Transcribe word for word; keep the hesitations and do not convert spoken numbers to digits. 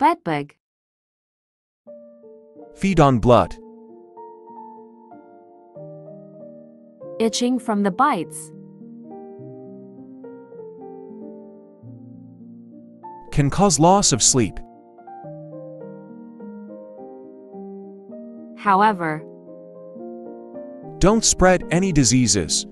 Bedbug. Feed on blood. Itching from the bites. Can cause loss of sleep. However, Don't spread any diseases.